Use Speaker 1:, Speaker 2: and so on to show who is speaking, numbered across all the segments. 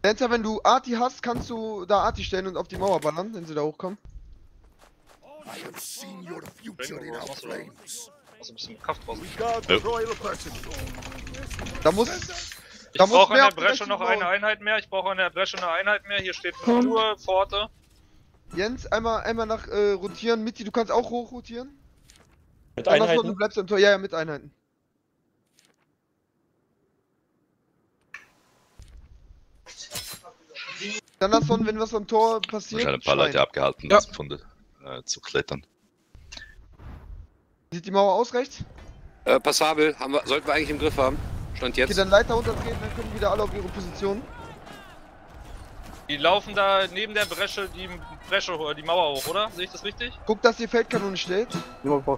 Speaker 1: Dancer, wenn du Arti hast, kannst du da Arti stellen und auf die Mauer ballern, wenn sie da hochkommen.
Speaker 2: Hast du ein bisschen Kraft draußen?
Speaker 1: Da muss...
Speaker 2: Ich brauche an der Bresche noch eine Einheit mehr. Hier steht nur Pforte.
Speaker 1: Jens, einmal nach rotieren. Mitti, du kannst auch hoch rotieren.
Speaker 3: Mit Einheiten?
Speaker 1: Du bleibst am Tor. Ja, mit Einheiten. Dann hast du, wenn was am Tor passiert.
Speaker 4: Wahrscheinlich ein paar Leute abgehalten, das zu klettern.
Speaker 1: Sieht die Mauer aus rechts?
Speaker 5: Passabel, sollten wir eigentlich im Griff haben. Stand jetzt.
Speaker 1: Okay, dann Leiter runtertreten, dann können wieder alle auf ihre Position.
Speaker 2: Die laufen da neben der Bresche die Mauer hoch, oder? Sehe ich das richtig?
Speaker 1: Guck, dass die Feldkanone steht.
Speaker 6: Nimrod.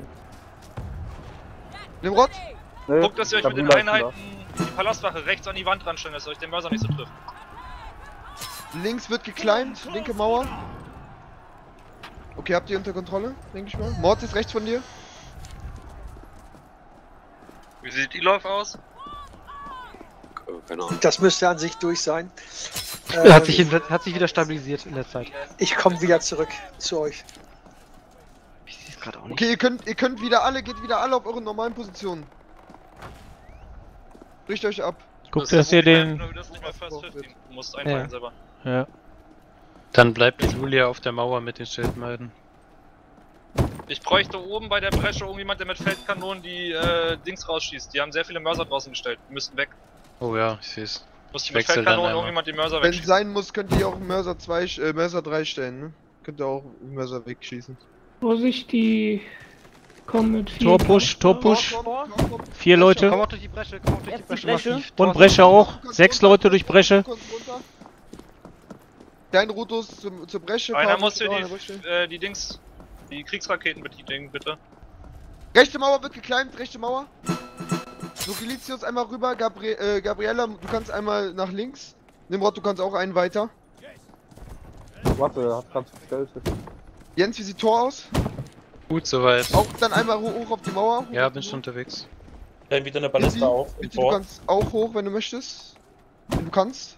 Speaker 1: Nimrod?
Speaker 6: Nee,
Speaker 2: Guckt, dass ihr euch mit den Einheiten die Palastwache rechts an die Wand ranstellen, dass euch den Mörser nicht so trifft.
Speaker 1: Links wird geclimbed, linke Mauer. Okay, habt ihr unter Kontrolle, denke ich mal. Mord ist rechts von dir.
Speaker 2: Wie sieht die Lauf aus?
Speaker 5: Keine Ahnung.
Speaker 7: Das müsste an sich durch sein.
Speaker 8: Hat sich wieder stabilisiert in der Zeit.
Speaker 7: Ich komme wieder zurück zu euch.
Speaker 8: Ich sehe es gerade auch nicht.
Speaker 1: Okay, ihr könnt wieder alle, geht wieder alle auf eure normalen Positionen. Bricht euch ab.
Speaker 9: Guckt, dass ihr den...
Speaker 2: Du musst einfallen selber.
Speaker 9: Ja.
Speaker 8: Dann bleibt Julia auf der Mauer mit den Schildmeiden.
Speaker 2: Ich bräuchte oben bei der Bresche irgendjemand, der mit Feldkanonen die Dings rausschießt. Die haben sehr viele Mörser draußen gestellt. Die müssten weg.
Speaker 8: Oh ja, ich sehe es.
Speaker 2: Muss mit Feldkanonen irgendjemand die Mörser
Speaker 1: Wenn
Speaker 2: wegschießen.
Speaker 1: sein muss, könnt ihr auch Mörser 3 stellen, ne? Könnt ihr auch Mörser wegschießen.
Speaker 10: Vorsicht, die kommen mit 4.
Speaker 9: Torpush, Torpush. 4 Leute.
Speaker 8: Komm auch durch die Bresche, komm auch durch die Bresche. Massiv.
Speaker 9: Und Bresche auch. 6 Leute durch Bresche.
Speaker 1: Dein Rotus zur Bresche.
Speaker 2: Einer muss für die Dings, die Kriegsraketen bedienen, bitte.
Speaker 1: Rechte Mauer wird geclimbed, rechte Mauer. Nukilitius einmal rüber, Gabriella, du kannst einmal nach links. Nimrod, du kannst auch einen weiter.
Speaker 6: Warte, hat grad gestellt.
Speaker 1: Jens, wie sieht Tor aus?
Speaker 8: Gut soweit.
Speaker 1: Auch dann einmal hoch auf die Mauer.
Speaker 8: Ja, bin schon unterwegs.
Speaker 3: Dann wieder eine Ballista auf.
Speaker 1: Bitte, du kannst auch hoch, wenn du möchtest. Wenn du kannst.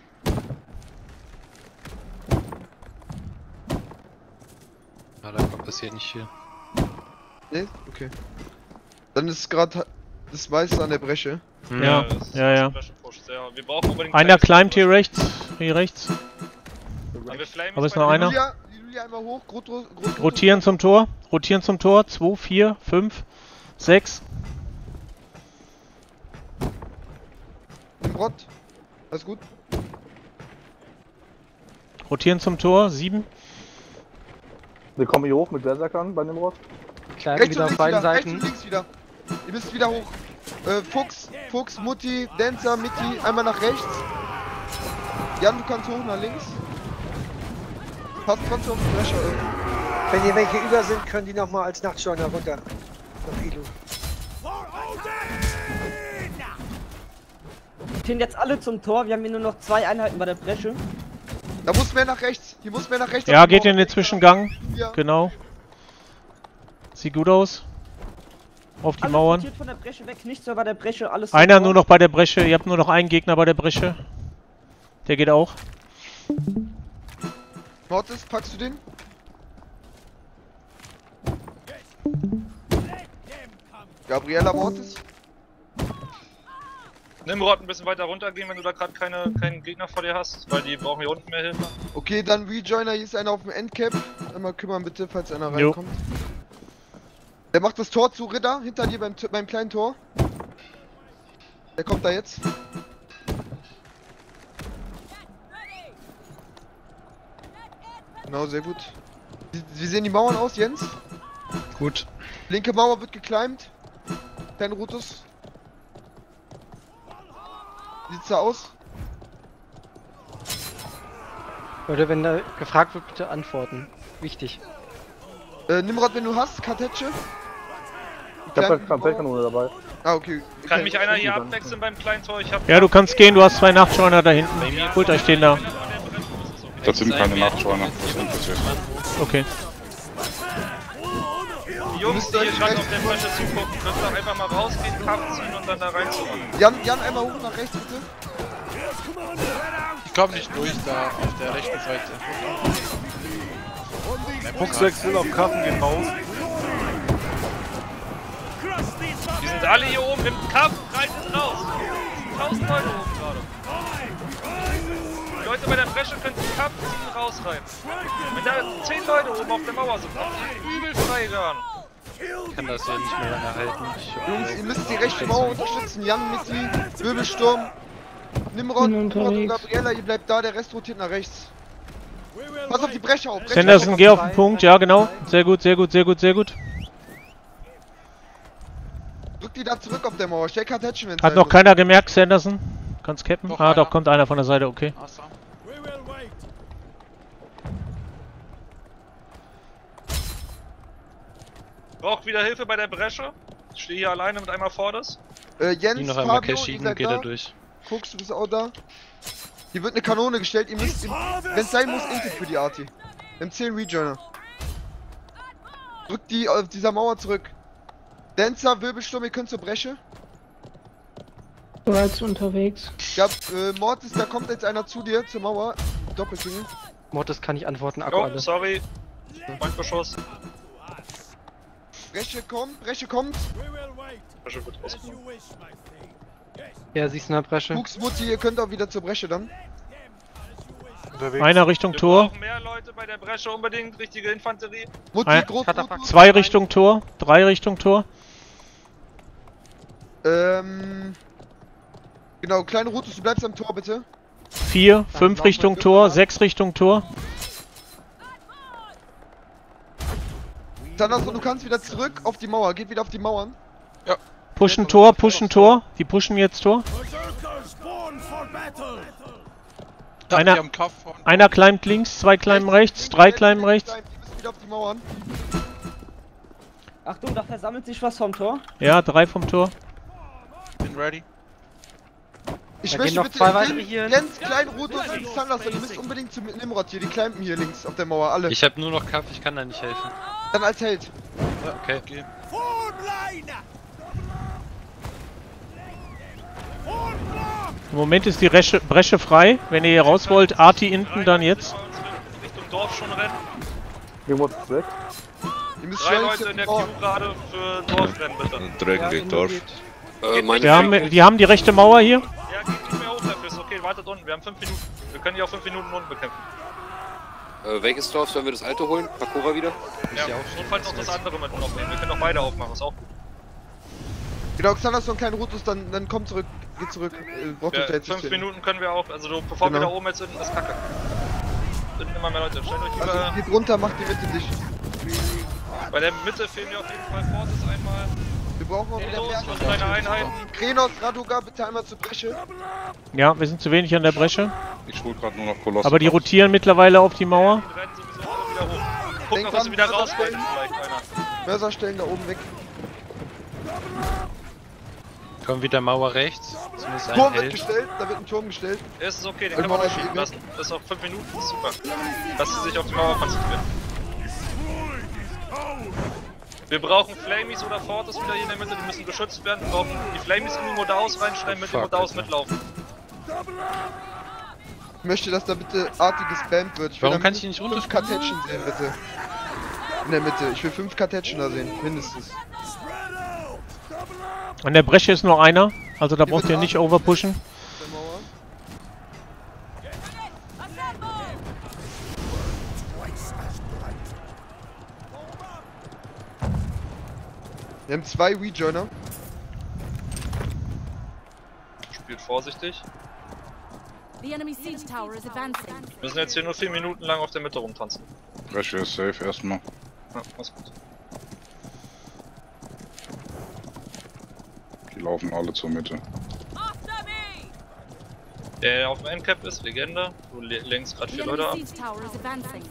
Speaker 8: Ja, da passiert nicht viel.
Speaker 1: Ne? Okay. Dann ist gerade das meiste an der Bresche.
Speaker 9: Ja, ja.
Speaker 2: Wir brauchen unbedingt
Speaker 9: Einer climbt hier rechts. Hier rechts. Aber ist noch einer.
Speaker 1: Julia einmal hoch,
Speaker 9: Rotieren zum Tor. Rotieren zum Tor. 2, 4, 5, 6.
Speaker 1: Nimrod. Alles gut.
Speaker 9: Rotieren zum Tor. 7.
Speaker 6: Wir kommen hier hoch mit Berserkern bei Nimrod.
Speaker 8: Kleine wieder auf beiden Seiten.
Speaker 1: Rechts und links wieder. Ihr müsst wieder hoch. Fuchs, Mutti, Dancer, Mitti, einmal nach rechts. Jan, du kannst hoch nach links. Passt trotzdem auf die Bresche.
Speaker 7: Wenn hier welche über sind, können die nochmal als Nachtscheuner runter. Nach Ilu.
Speaker 11: Wir stehen jetzt alle zum Tor, wir haben hier nur noch 2 Einheiten bei der Bresche.
Speaker 1: Da muss mehr nach rechts. Hier muss mehr nach rechts.
Speaker 9: Ja, geht in den Zwischengang. Ja. Genau. Sieht gut aus. Auf die Mauern.
Speaker 11: Von der Bresche weg, nicht so bei der Bresche, alles.
Speaker 9: Einer nur noch bei der Bresche. Ihr habt nur noch einen Gegner bei der Bresche. Der geht auch.
Speaker 1: Mortis, packst du den? Gabriella Mortis?
Speaker 2: Nimrod ein bisschen weiter runtergehen, wenn du da gerade keinen Gegner vor dir hast, weil die brauchen hier unten mehr Hilfe.
Speaker 1: Okay, dann Rejoiner, hier ist einer auf dem Endcap. Einmal kümmern bitte, falls einer reinkommt. Der macht das Tor zu, Ritter, hinter dir beim kleinen Tor. Der kommt da jetzt. Genau, sehr gut. Wie sehen die Mauern aus, Jens?
Speaker 8: Gut.
Speaker 1: Linke Mauer wird geclimbed. Dein Rotus. Wie sieht's da aus?
Speaker 8: Leute, wenn da gefragt wird, bitte antworten. Wichtig.
Speaker 1: Nimrod, wenn du hast, Kartätsche.
Speaker 6: Ich hab da Feldkanone dabei.
Speaker 1: Ah, okay.
Speaker 2: Kann mich einer hier abwechseln beim kleinen Tor?
Speaker 9: Ja, du kannst gehen, du hast 2 Nachtscheuner da hinten. Holt euch den da.
Speaker 4: Das sind keine Nachtscheuner.
Speaker 9: Okay.
Speaker 2: Die Jungs, die hier gerade auf der Bresche zugucken, können doch einfach mal rausgehen, Kampf ziehen und dann da reinzumachen.
Speaker 1: Jan, einmal hoch nach rechts bitte.
Speaker 12: kommen nicht durch da auf der rechten Seite.
Speaker 6: Fuchswechsel auf Karten gehen raus.
Speaker 2: Die sind alle hier oben im Kampf, reitet raus! 1000 Leute oben gerade. Die Leute bei der Bresche können den Kampf ziehen, rausrein. Wenn da 10 Leute oben auf der Mauer sind, haben die übel Freigaben.
Speaker 8: Ich kann das hier nicht mehr lange halten.
Speaker 1: Jungs, ihr müsst die rechte Mauer unterstützen. Jan, Mitzi, Wirbelsturm, Nimrod und Gabriela, ihr bleibt da, der Rest rotiert nach rechts. Pass auf die Breche auf.
Speaker 9: Sanderson, geh auf den Punkt, ja genau. Sehr gut, sehr gut, sehr gut, sehr gut.
Speaker 1: Drück die da zurück auf der Mauer, stell Attachment.
Speaker 9: Hat noch keiner gemerkt, Sanderson? Kannst cappen? Ah, doch, kommt einer von der Seite, okay.
Speaker 2: Braucht wieder Hilfe bei der Bresche. Ich stehe hier alleine mit einmal Vordes.
Speaker 1: Jens,
Speaker 8: Die noch einmal
Speaker 1: Fabio,
Speaker 8: Cash
Speaker 1: ihr
Speaker 8: schieben,
Speaker 1: seid
Speaker 8: geht
Speaker 1: da.
Speaker 8: er durch.
Speaker 1: Fuchs, du bist auch da. Hier wird eine Kanone gestellt, ihr müsst, wenn es sein muss, Intet für die Arti. Im 10 Rejoiner. Drückt die auf dieser Mauer zurück. Dancer, Wirbelsturm, ihr könnt zur Bresche.
Speaker 10: Bereits unterwegs.
Speaker 1: Mortis, da kommt jetzt einer zu dir, zur Mauer. Doppelklingel.
Speaker 8: Mortis kann ich antworten, Akku
Speaker 2: Oh,
Speaker 8: alle.
Speaker 2: sorry. Mein Beschuss.
Speaker 1: Bresche kommt, Bresche kommt.
Speaker 2: Bresche wird rauskommen.
Speaker 8: Ja, siehst du in der Bresche?
Speaker 1: Fuchs, Mutti, ihr könnt auch wieder zur Bresche dann.
Speaker 9: Einer Richtung
Speaker 2: Wir
Speaker 9: Tor.
Speaker 2: brauchen mehr Leute bei der Bresche, unbedingt richtige Infanterie.
Speaker 1: Mutti, groß,
Speaker 9: Zwei Richtung Tor, 3 Richtung Tor.
Speaker 1: Genau, kleine Rutus, du bleibst am Tor, bitte.
Speaker 9: 4, 5 Richtung Tor, 6 Richtung Tor.
Speaker 1: Sanderson, du kannst wieder zurück auf die Mauer, geht wieder auf die Mauern.
Speaker 12: Ja.
Speaker 9: Pushen Tor, pushen Tor. Die pushen jetzt Tor. Einer climbt links, 2 climben rechts, 3 climben rechts.
Speaker 1: Die müssen wieder auf die Mauern.
Speaker 11: Achtung, da versammelt sich was vom Tor.
Speaker 9: Ja, 3 vom Tor.
Speaker 12: Bin ready.
Speaker 1: Ich
Speaker 8: Da
Speaker 1: möchte
Speaker 8: gehen noch
Speaker 1: bitte
Speaker 8: zwei weitere hier hin.
Speaker 1: Jens, klein, Rutus und Sanderson, ihr müsst unbedingt zu Nimrod hier, die climben hier links auf der Mauer, alle.
Speaker 8: Ich hab nur noch Kampf, ich kann da nicht helfen.
Speaker 1: Dann als Held.
Speaker 8: Okay.
Speaker 9: Im Moment ist die Bresche frei. Wenn ihr hier raus wollt, Arti hinten, dann jetzt.
Speaker 2: Richtung Dorf schon rennen.
Speaker 6: Nimrod ist weg.
Speaker 1: Ihr müsst
Speaker 2: 3
Speaker 1: schnell
Speaker 2: Leute in der Queue gerade für Dorf rennen, bitte.
Speaker 4: Drücken geht Dorf.
Speaker 9: Die haben die rechte Mauer hier.
Speaker 2: Ja, geht nicht mehr hoch dafür, ist okay, wartet unten, wir haben 5 Minuten. Wir können die auch 5 Minuten unten bekämpfen.
Speaker 5: Welches Dorf sollen wir das alte holen? Pakura wieder?
Speaker 2: Ja, notfalls noch das andere mit aufnehmen. Wir können auch beide aufmachen, ist auch gut.
Speaker 1: Genau, Sanderson, klein, Rutus, dann kommt zurück, geht zurück. Braucht
Speaker 2: Ja,
Speaker 1: euch da jetzt
Speaker 2: 5
Speaker 1: nicht
Speaker 2: Minuten können wir auch, also bevor wir da oben jetzt sind, ist kacke. Sind immer mehr Leute, stellt euch lieber...
Speaker 1: Also geht runter, macht die Mitte dicht.
Speaker 2: Bei der Mitte fehlen mir auf jeden Fall Fortis einmal.
Speaker 1: Wir brauchen auch wieder mehr.
Speaker 2: Und kleine Einheiten.
Speaker 1: Krenos, Raduga, bitte einmal zur Bresche.
Speaker 9: Ja, wir sind zu wenig an der Bresche.
Speaker 4: Ich hol gerade nur noch Kolosse.
Speaker 9: Aber die rotieren mittlerweile auf die Mauer.
Speaker 2: Die rennen sowieso alle wieder hoch. Guck noch, dass sie wieder rausfallen vielleicht einer.
Speaker 1: Mörserstellen da oben weg.
Speaker 8: Kommen wieder Mauer rechts. Zumindest ein
Speaker 1: Turm wird
Speaker 8: Held.
Speaker 1: gestellt, da wird ein Turm gestellt.
Speaker 2: Es ist okay, den können wir noch schieben lassen. Das ist auch 5 Minuten, das ist super. Lassen Sie sich auf die Mauer konzentrieren. Wir brauchen Flamies oder Fortis wieder hier in der Mitte, die müssen geschützt werden. Wir brauchen die Flamies in die Modaus reinstellen, mit den Modaus mitlaufen.
Speaker 1: Ich möchte, dass da bitte Arti gespammt wird. Ich will
Speaker 8: Warum
Speaker 1: da
Speaker 8: kann ich ihn nicht
Speaker 1: 5
Speaker 8: runterspielen?
Speaker 1: Kartätschen sehen, bitte. In der Mitte. Ich will 5 Kartätschen da sehen, mindestens.
Speaker 9: An der Bresche ist nur einer. Also da braucht ihr nicht overpushen.
Speaker 1: Wir haben 2 Rejoiner.
Speaker 2: Spielt vorsichtig.
Speaker 13: The enemy siege tower is advancing.
Speaker 2: Wir müssen jetzt hier nur 4 Minuten lang auf der Mitte rumtanzen.
Speaker 4: Bresche ist safe erstmal.
Speaker 2: Ja, alles gut.
Speaker 4: Die laufen alle zur Mitte.
Speaker 2: Der auf dem Endcap ist, Legende. Du lenkst gerade 4 Leute ab.
Speaker 13: The enemy siege tower is advancing.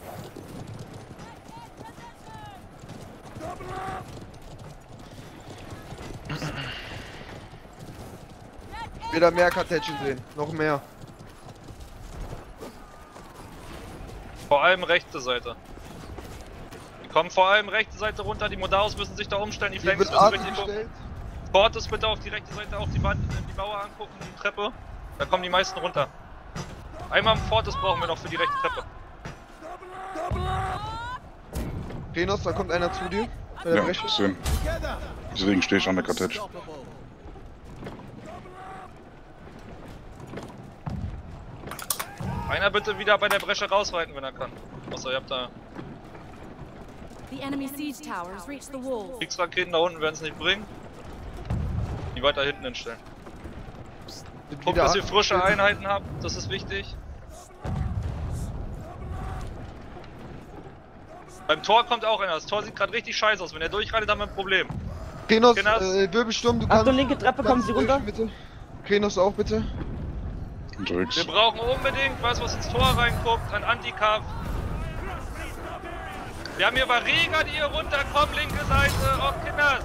Speaker 1: Wieder mehr Kartätschen sehen. Noch mehr.
Speaker 2: Vor allem rechte Seite. Die kommen vor allem rechte Seite runter, die Modaus müssen sich da umstellen, die
Speaker 1: Hier
Speaker 2: Flames
Speaker 1: wird
Speaker 2: müssen
Speaker 1: Arti
Speaker 2: richtig gucken.
Speaker 1: gestellt.
Speaker 2: Fortis bitte auf die rechte Seite, auch die Wand, die Mauer angucken, die Treppe. Da kommen die meisten runter. Einmal im Fort, das brauchen wir noch für die rechte Treppe.
Speaker 1: Renos, da kommt einer zu dir. Bei der
Speaker 4: Ja,
Speaker 1: Breche.
Speaker 4: gesehen. Deswegen stehe ich an der Kartätsch.
Speaker 2: Einer bitte wieder bei der Bresche rausreiten, wenn er kann. Außer ihr habt da
Speaker 13: The enemy siege tower has reached the wall.
Speaker 2: Kriegsraketen da unten, werden es nicht bringen. Die weiter hinten hinstellen. Guckt, dass ihr frische Einheiten habt, das ist wichtig. Beim Tor kommt auch einer. Das Tor sieht gerade richtig scheiße aus. Wenn er durchreitet, haben wir ein Problem.
Speaker 1: Krenos,
Speaker 2: Krenas.
Speaker 1: Wirbelsturm, du kannst...
Speaker 11: Achtung, linke Treppe, kommen Sie runter.
Speaker 1: Bitte. Krenos auch bitte.
Speaker 4: Unterwegs.
Speaker 2: Wir brauchen unbedingt was ins Tor reinguckt, ein Antikampf. Wir haben hier Varega, die hier runterkommen, linke Seite. Oh, Kinders.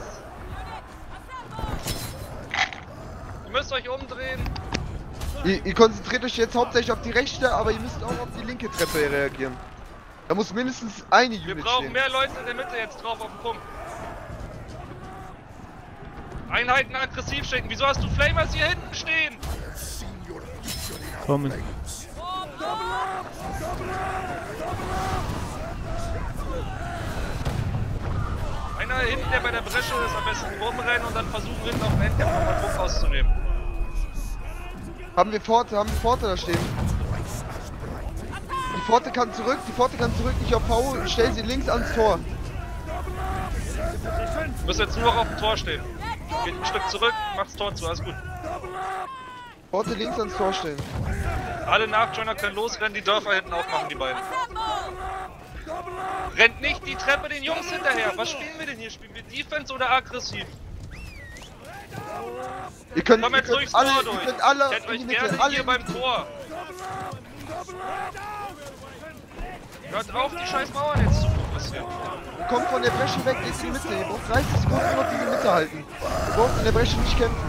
Speaker 2: Ihr müsst euch umdrehen.
Speaker 1: Ihr konzentriert euch jetzt hauptsächlich auf die rechte, aber ihr müsst auch auf die linke Treppe reagieren. Da muss mindestens eine Unit
Speaker 2: Wir brauchen
Speaker 1: stehen.
Speaker 2: mehr Leute in der Mitte jetzt drauf auf den Punkt. Einheiten aggressiv schicken. Wieso hast du Flamers hier hinten stehen?
Speaker 9: Kommen.
Speaker 2: Einer hinten, der bei der Bresche ist, am besten rumrennen und dann versuchen, hinten auf den Endcamp nochmal Druck auszunehmen.
Speaker 1: Haben wir Pforte da stehen. Die Pforte kann zurück, nicht auf V, stell sie links ans Tor.
Speaker 2: Du musst jetzt nur noch auf dem Tor stehen. Geht ein Stück zurück, macht's Tor zu, alles gut.
Speaker 1: Pforte links ans Tor stellen.
Speaker 2: Alle Nachjoiner können losrennen, die Dörfer hinten aufmachen, die beiden. Rennt nicht die Treppe den Jungs hinterher. Was spielen wir denn hier? Spielen wir Defense oder aggressiv?
Speaker 1: Ihr könnt,
Speaker 2: Komm jetzt durchs Tor durch.
Speaker 1: Ihr könnt alle
Speaker 2: Kennt
Speaker 1: in
Speaker 2: euch
Speaker 1: die Mitte,
Speaker 2: gerne
Speaker 1: alle
Speaker 2: hier
Speaker 1: in
Speaker 2: beim Tor. Hört auf, die scheiß Mauern jetzt zu fokussieren.
Speaker 1: Kommt von der Bresche weg, geht in die Mitte. Ihr braucht 30 Sekunden nur noch diese Mitte halten. Ihr braucht in der Bresche nicht kämpfen.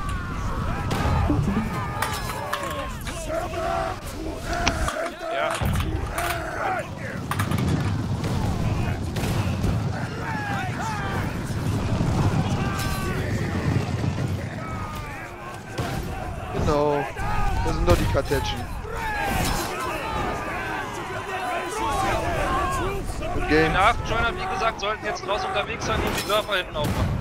Speaker 2: Ja.
Speaker 1: Genau. Das sind doch die Kartätschen.
Speaker 2: Die Nachjoiner, wie gesagt, sollten jetzt draußen unterwegs sein und die Dörfer hinten aufmachen.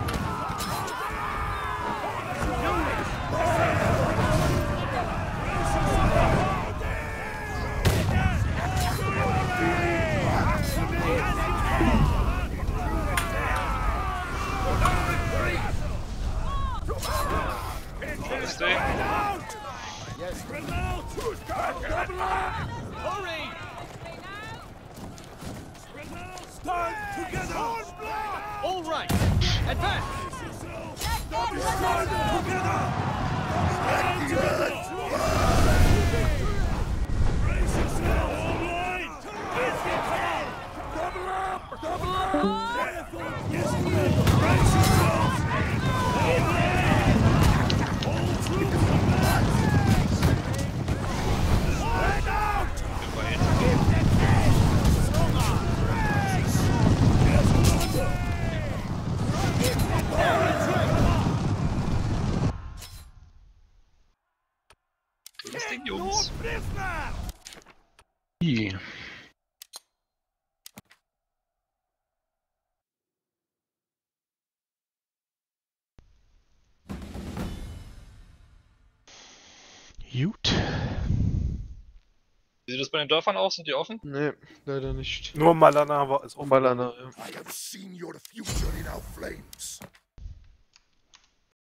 Speaker 2: Schönes Ding.
Speaker 14: All right, advance.
Speaker 2: Das Ding, Jungs.
Speaker 9: Gut.
Speaker 2: Wie sieht das bei den Dörfern aus? Sind die offen?
Speaker 1: Nee, leider nicht.
Speaker 6: Nur Malana ist offen.
Speaker 1: Malana, ja.
Speaker 14: I have seen your future in